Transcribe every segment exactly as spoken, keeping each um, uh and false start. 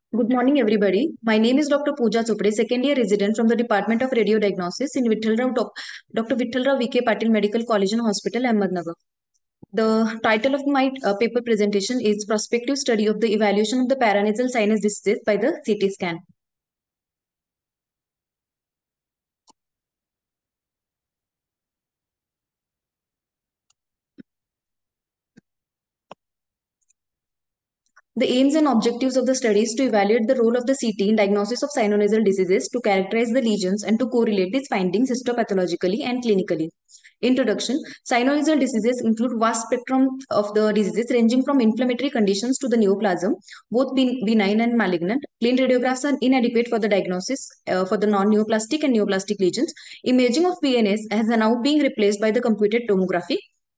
Good morning, everybody. My name is Doctor Pooja Chopre, second year resident from the Department of Radio Diagnosis in Vittalrao, Doc- Doctor Vittalrao V K Patil Medical College and Hospital, Ahmednagar. The title of my uh, paper presentation is Prospective Study of the Evaluation of the Paranasal Sinus Disease by the C T scan. The aims and objectives of the study is to evaluate the role of the C T in diagnosis of sinonasal diseases, to characterize the lesions, and to correlate these findings histopathologically and clinically. Introduction. Sinonasal diseases include vast spectrum of the diseases ranging from inflammatory conditions to the neoplasm, both benign and malignant. Plain radiographs are inadequate for the diagnosis uh, for the non-neoplastic and neoplastic lesions. Imaging of P N S has now being replaced by the computed tomography.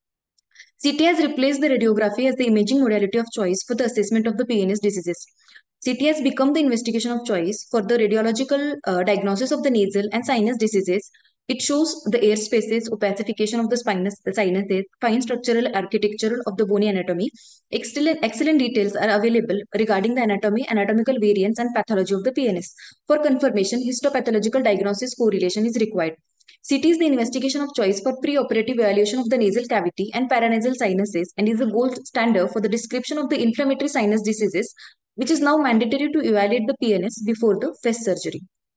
C T has replaced the radiography as the imaging modality of choice for the assessment of the P N S diseases. C T has become the investigation of choice for the radiological uh, diagnosis of the nasal and sinus diseases. It shows the air spaces, opacification of the spinous the sinuses, fine structural architecture of the bony anatomy. Excellent, excellent details are available regarding the anatomy, anatomical variants, and pathology of the P N S. For confirmation, histopathological diagnosis correlation is required. C T is the investigation of choice for preoperative evaluation of the nasal cavity and paranasal sinuses and is the gold standard for the description of the inflammatory sinus diseases, which is now mandatory to evaluate the P N S before the F E S surgery.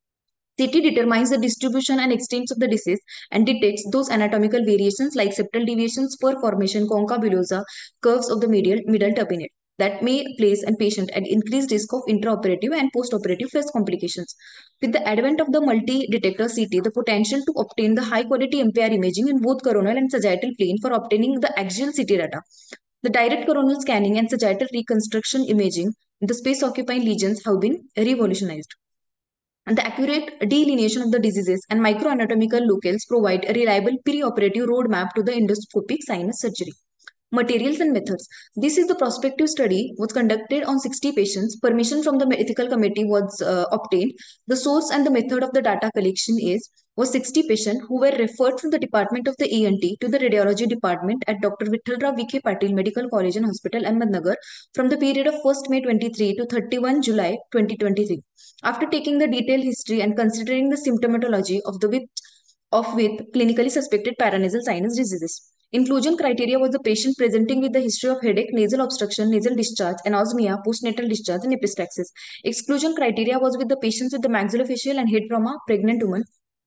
C T determines the distribution and extent of the disease and detects those anatomical variations like septal deviations, spur formation, concha bullosa, curves of the medial middle turbinate that may place a patient at increased risk of intraoperative and postoperative F E S complications. With the advent of the multi-detector C T, the potential to obtain the high-quality M P R imaging in both coronal and sagittal plane for obtaining the axial C T data. The direct coronal scanning and sagittal reconstruction imaging in the space-occupying lesions have been revolutionized. And the accurate delineation of the diseases and microanatomical locales provide a reliable preoperative roadmap to the endoscopic sinus surgery. Materials and methods. This is the prospective study was conducted on sixty patients. Permission from the ethical committee was uh, obtained. The source and the method of the data collection is was sixty patients who were referred from the department of the E N T to the radiology department at Doctor Vittalrao V K Patil Medical College and Hospital, Ahmednagar from the period of first May twenty-three to thirty-first July twenty twenty-three. After taking the detailed history and considering the symptomatology of the with of with clinically suspected paranasal sinus diseases. Inclusion criteria was the patient presenting with the history of headache, nasal obstruction, nasal discharge, anosmia, postnatal discharge, and epistaxis. Exclusion criteria was with the patients with the maxillofacial and head trauma, pregnant women.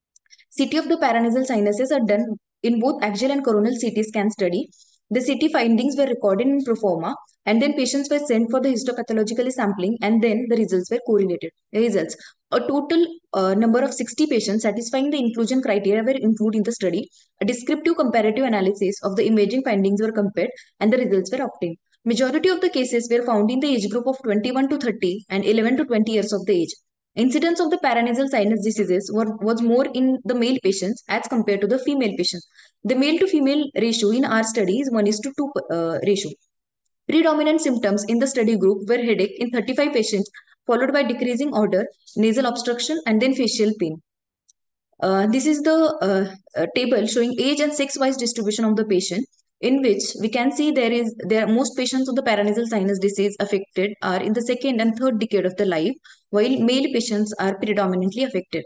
C T of the paranasal sinuses are done in both axial and coronal C T scan study. The C T findings were recorded in proforma, and then patients were sent for the histopathological sampling, and then the results were correlated. Results. A total uh, number of sixty patients satisfying the inclusion criteria were included in the study. A descriptive comparative analysis of the imaging findings were compared, and the results were obtained. Majority of the cases were found in the age group of twenty-one to thirty and eleven to twenty years of the age. Incidence of the paranasal sinus diseases were, was more in the male patients as compared to the female patients. The male to female ratio in our study is one is to two uh, ratio. Predominant symptoms in the study group were headache in thirty-five patients, followed by decreasing odor, nasal obstruction, and then facial pain. Uh, this is the uh, uh, table showing age and sex-wise distribution of the patient, in which we can see there is there most patients of the paranasal sinus disease affected are in the second and third decade of the life, while male patients are predominantly affected.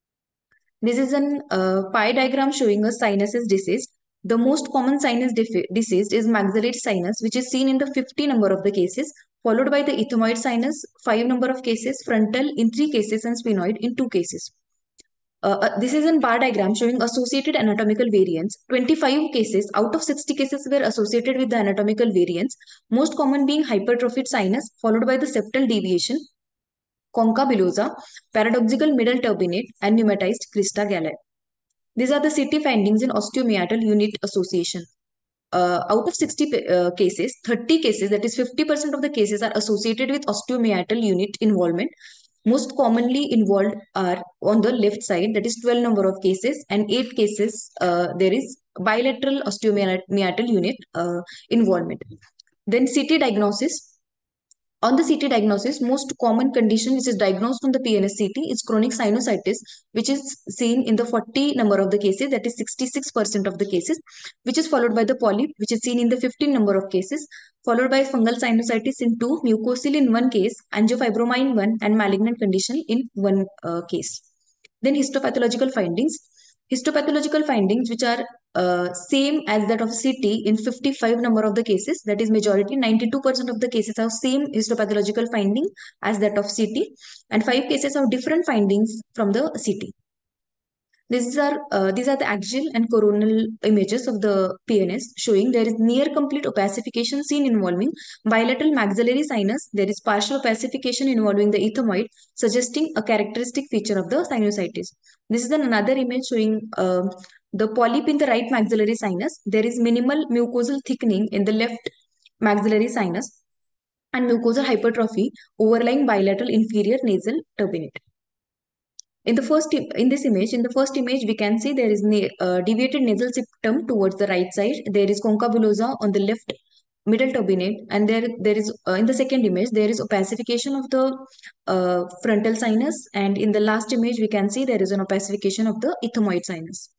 This is an uh, pie diagram showing a sinuses disease. The most common sinus disease is maxillate sinus, which is seen in the fifty number of the cases, followed by the ethmoid sinus, five number of cases, frontal in three cases, and sphenoid in two cases. Uh, uh, this is a bar diagram showing associated anatomical variants. twenty-five cases out of sixty cases were associated with the anatomical variants, most common being hypertrophied sinus, followed by the septal deviation, concha bullosa, paradoxical middle turbinate, and pneumatized crista galli. These are the C T findings in osteomeatal unit association. Uh, out of sixty uh, cases, thirty cases, that is fifty percent of the cases are associated with osteomeatal unit involvement. Most commonly involved are on the left side, that is twelve number of cases, and eight cases uh, there is bilateral osteomeatal unit uh, involvement. Then C T diagnosis. On the C T diagnosis, most common condition which is diagnosed on the P N S C T is chronic sinusitis, which is seen in the forty number of the cases, that is sixty-six percent of the cases, which is followed by the polyp, which is seen in the fifteen number of cases, followed by fungal sinusitis in two, mucocele in one case, angiofibroma in one, and malignant condition in one uh, case. Then histopathological findings. Histopathological findings which are uh, same as that of C T in fifty-five number of the cases, that is majority, ninety-two percent of the cases have same histopathological finding as that of C T, and five cases have different findings from the C T. These are uh, these are the axial and coronal images of the P N S, showing there is near complete opacification seen involving bilateral maxillary sinus. There is partial opacification involving the ethmoid, suggesting a characteristic feature of the sinusitis. This is another image showing uh, the polyp in the right maxillary sinus. There is minimal mucosal thickening in the left maxillary sinus and mucosal hypertrophy overlying bilateral inferior nasal turbinate. In the first, in this image, in the first image, we can see there is a uh, deviated nasal septum towards the right side. There is concha bullosa on the left middle turbinate, and there there is uh, in the second image there is opacification of the uh, frontal sinus, and in the last image we can see there is an opacification of the ethmoid sinus.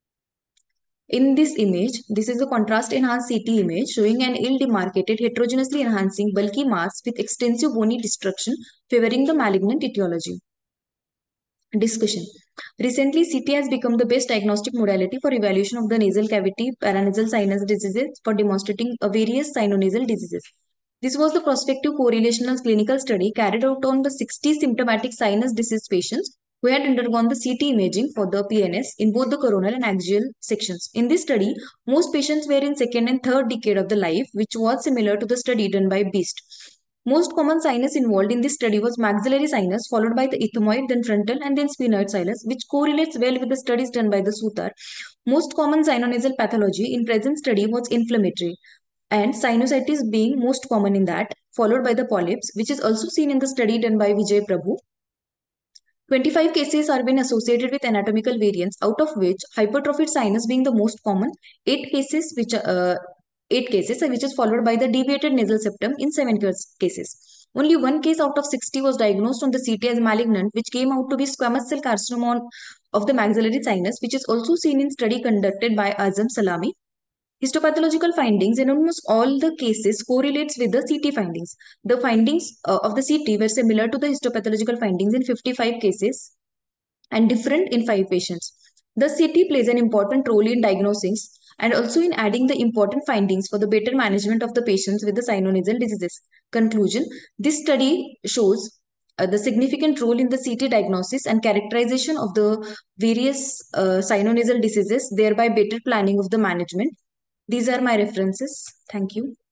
In this image, this is a contrast enhanced C T image showing an ill-demarcated, heterogeneously enhancing bulky mass with extensive bony destruction favoring the malignant etiology. Discussion. Recently, C T has become the best diagnostic modality for evaluation of the nasal cavity paranasal sinus diseases for demonstrating uh, various sinonasal diseases. This was the prospective correlational clinical study carried out on the sixty symptomatic sinus disease patients who had undergone the C T imaging for the P N S in both the coronal and axial sections. In this study, most patients were in second and third decade of the life, which was similar to the study done by BEAST. Most common sinus involved in this study was maxillary sinus, followed by the ethmoid, then frontal, and then sphenoid sinus, which correlates well with the studies done by the Sutar. Most common sinonasal pathology in present study was inflammatory, and sinusitis being most common in that, followed by the polyps, which is also seen in the study done by Vijay Prabhu. twenty-five cases are been associated with anatomical variants, out of which hypertrophied sinus being the most common, eight cases which uh, eight cases, which is followed by the deviated nasal septum in seven cases. Only one case out of sixty was diagnosed on the C T as malignant, which came out to be squamous cell carcinoma of the maxillary sinus, which is also seen in study conducted by Azam Salami. Histopathological findings in almost all the cases correlates with the C T findings. The findings uh, of the C T were similar to the histopathological findings in fifty-five cases and different in five patients. The C T plays an important role in diagnosis and also in adding the important findings for the better management of the patients with the sinonasal diseases. Conclusion: this study shows uh, the significant role in the C T diagnosis and characterization of the various uh, sinonasal diseases, thereby better planning of the management. These are my references. Thank you.